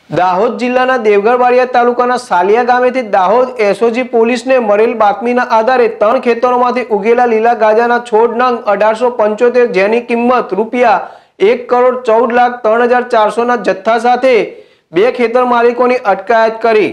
દાહોદ જિલ્લાના દેવગઢ બારિયા તાલુકાના સાલિયા ગામેથી દાહોદ એસઓજી પોલીસને મળેલ બાતમીના આધારે 3 ખેતરોમાંથી ઉગેલા લીલા ગાંજાના છોડ નંગ 1875 જેની કિંમત ₹1,14,03,400 જથ્થા સાથે 2 ખેતર માલિકોની અટકાયત કરી।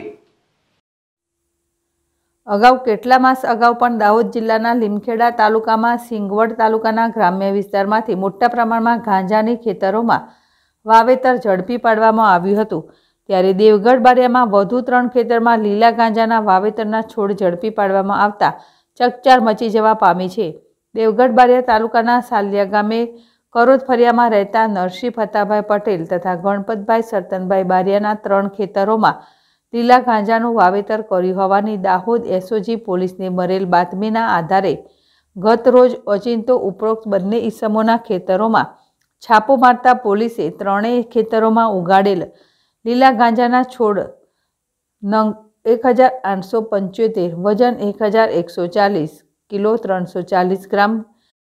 અગાઉ કેટલા માસ અગાઉ પણ દાહોદ જિલ્લાના લીમખેડા તાલુકામાં સિંગવડ તાલુકાના ગ્રામ્ય વિસ્તારમાંથી મોટા પ્રમાણમાં ગાંજાની ખેતરોમાં વાવેતર ઝડપી પાડવામાં આવ્યું હતું। ત્યારે દેવગઢ બારિયામાં વધુ 3 ખેતરમાં લીલા ગાંજાના વાવેતરના છોડ ઝડપી પાડવામાં આવતા ચકચાર મચી જવા પામી છે। દેવગઢ બારિયા તાલુકાના સાલિયા ગામે કરોદ ફરિયામાં રહેતા નરસિંહ ફતાભાઈ પટેલ તથા ગણપતભાઈ સરતનભાઈ બારિયાના 3 ખેતરોમાં લીલા ગાંજાનું વાવેતર કર્યું હોવાની દાહોદ એસઓજી પોલીસને મળેલ બાતમીના આધારે ગત રોજ ઓચિંતો ઉપરોક્ત બંને ઈસમોના ખેતરોમાં છાપો મારતા પોલીસે 3 ખેતરોમાં ઉગાડેલ લીલા ગાંજાના છોડ નંગ 1875 વજન 1140 કિલો 340 ગ્રામ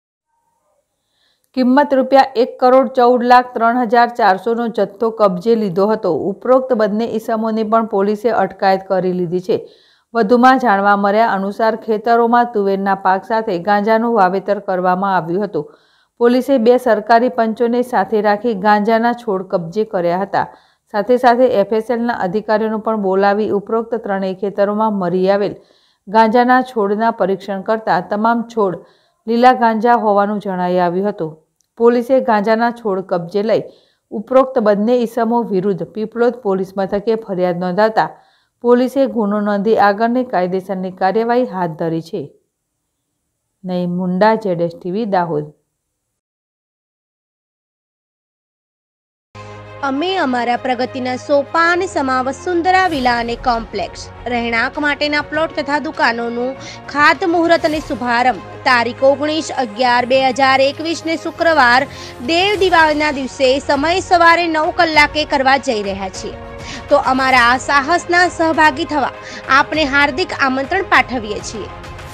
કિંમત ₹1,14,03,400નો જથ્થો કબજે લીધો હતો। ઉપરોક્ત બંને ઈસમોની પણ પોલીસે અટકાયત કરી લીધી છે। વધુમાં જાણવા મળ્યા અનુસાર ખેતરોમાં તુવેરના પાક સાથે ગાંજાનું વાવેતર કરવામાં આવ્યું હતું। પોલીસે 2 સરકારી પંચોને સાથે રાખી ગાંજાના છોડ કબજે કર્યા હતા। સાથે સાથે એફએસએલના અધિકારીઓને પણ બોલાવી ઉપરોક્ત 3 ખેતરોમાં મળી આવેલ ગાંજાના છોડના પરીક્ષણ કરતા તમામ છોડ લીલા ગાંજા હોવાનું જણાઈ આવ્યું હતું। પોલીસે ગાંજાના છોડ કબજે લઈ ઉપરોક્ત બંને ઈસમો વિરુદ્ધ પીપલોદ પોલીસ મથકે ફરિયાદ નોંધાતા પોલીસે ગુનો નોંધી આગળની કાયદેસરની કાર્યવાહી હાથ ધરી છે। નઈ મુંડા ZSTV દાહોદ। અમે અમારા પ્રગતિના સોપાન સમા વસુંધરા વિલા અને કોમ્પ્લેક્સ રહેણાંક માટેના પ્લોટ તથા દુકાનોનું ખાતમુહૂર્ત અને શુભારંભ તારીખ 19/11/2021 ને શુક્રવાર દેવ દિવાળીના દિવસે સમય સવારે 9 કલાકે કરવા જઈ રહ્યા છીએ। તો અમારા આ સાહસના સહભાગી થવા આપને હાર્દિક આમંત્રણ પાઠવીએ છીએ।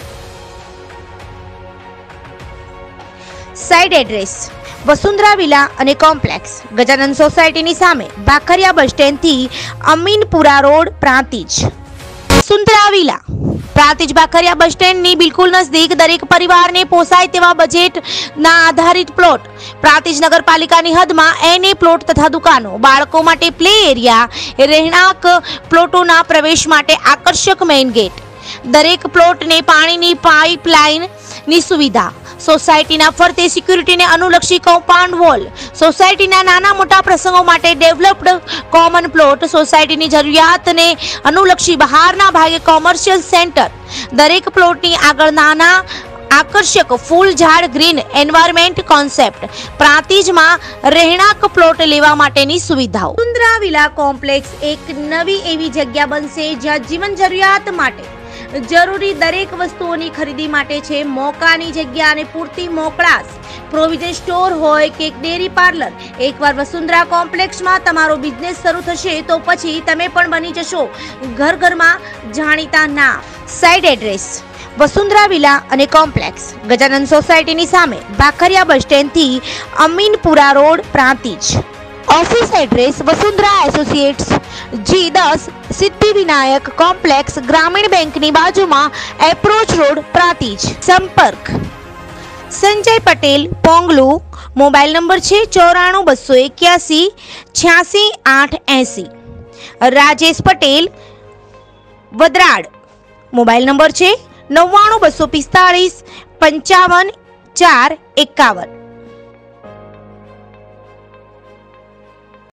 સાઇટ એડ્રેસ વસુંધરા વિલા અને કોમ્પ્લેક્સ ગજાનંદ સોસાયટીની સામે બાખરિયા બસ સ્ટેન્ડથી Aminpura road Prantij. Vasundhara villa Prantij Bakhariya bus સ્ટેન્ડની બિલકુલ નજદીક દરેક પરિવારને પોસાય તેવા બજેટના આધારિત પ્લોટ। પ્રાંતિજ નગરપાલિકાની હદમાં એને પ્લોટ તથા દુકાનો, બાળકો માટે પ્લે એરિયા, રહેણાંક પ્લોટોના પ્રવેશ માટે આકર્ષક મેઇન ગેટ, દરેક પ્લોટને પાણીની પાઇપલાઇનની સુવિધા, સોસાયટીના ફરતે સિક્યુરિટીને અનુલક્ષી કમ્પાઉન્ડ વોલ, સોસાયટીના નાના મોટા પ્રસંગો માટે ડેવલપ્ડ કોમન પ્લોટ, સોસાયટીની જરૂરિયાતને અનુલક્ષી બહારના ભાગે કોમર્શિયલ સેન્ટર, દરેક પ્લોટની આગળ નાના આકર્ષક ફૂલ ઝાડ ગ્રીન એન્વાયરમેન્ટ કોન્સેપ્ટ, પ્રાંતિજમાં રહેણાંક પ્લોટ લેવા માટેની સુવિધાઓ। વસુંધરા વિલા કોમ્પ્લેક્સ એક નવી એવી જગ્યા બનશે જ્યાં જીવન જરૂરિયાત માટે જરૂરી દરેક વસ્તુઓની ખરીદી માટે છે મોકાની જગ્યા અને પૂરતી મોકળાશ। પ્રોવિઝન સ્ટોર હોય કે ડેરી પાર્લર, એકવાર વસુંધરા કોમ્પ્લેક્સમાં તમારો બિઝનેસ શરૂ થશે તો પછી તમે પણ બની જશો ઘર ઘરમાં જાણીતા નામ। સાઇટ એડ્રેસ વસુંધરા વિલા અને કોમ્પ્લેક્સ ગજાનંદ સોસાયટીની સામે બાખરિયા બસ સ્ટેન્ડથી Aminpura road Prantij. Office address Vasundhara associates G10 Siddhivinayak complex Gramin bank ની બાજુમાં એપ્રોચ રોડ પ્રાંતિજ। સંપર્ક સંજય પટેલ પોંગલુ, મોબાઈલ નંબર છે 94 281 86 880। રાજેશ પટેલ વદરાડ, મોબાઈલ નંબર છે 99 245 55 4 51।